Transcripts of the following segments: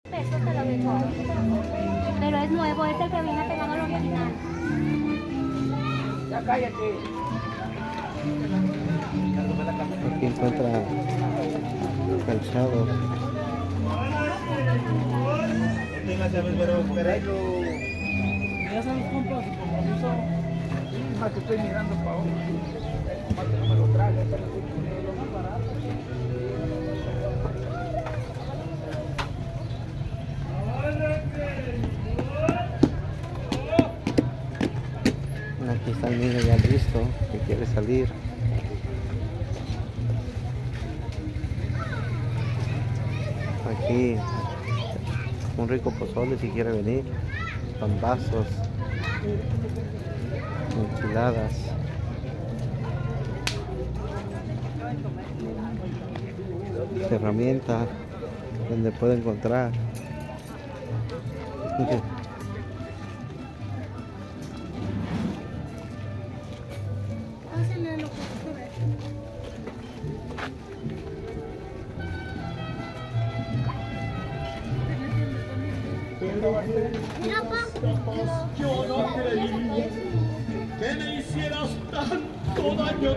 Pesos te lo dejo. Pero es nuevo, es el que viene pegado al original. Ya cállate. Aquí encuentra calzado. Ya sabes, compa, su compromiso. Más que estoy mirando para abajo. Más que no me lo traje, pero lo más barato. Aquí está el niño ya listo, que quiere salir. Aquí un rico pozole si quiere venir, pambazos, enchiladas. Herramienta donde puede encontrar. Yo no creí que me hicieras tanto daño.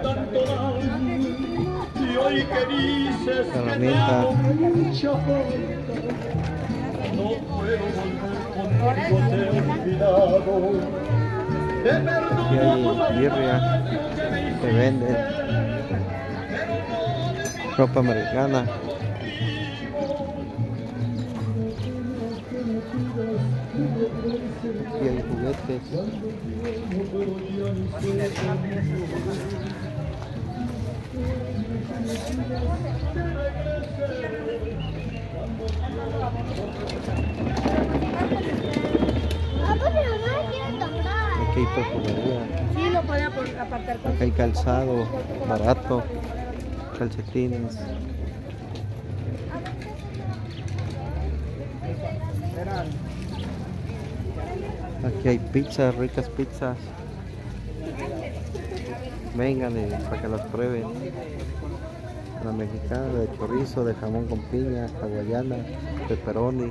Y hoy que dices que te hago mucha falta, no puedo volver contigo, te he olvidado. Te perdono Aquí hay todo el birria daño que me que venden, ropa americana. Aquí hay juguetes. Aquí hay perfumería. Sí, lo puede apartar con Acá hay calzado barato, calcetines. Aquí hay pizzas, ricas pizzas. Vengan para que las prueben. La mexicana de chorizo, de jamón con piña, hawaiana, pepperoni.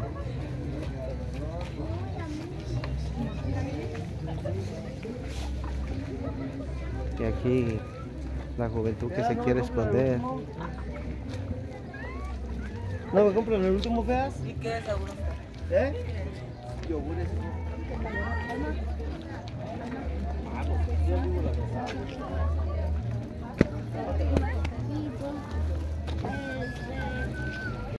Y aquí la juventud que se quiere esconder. ¿No me compran el último feas? ¿Y qué es seguro? ¿Eh? Yogures.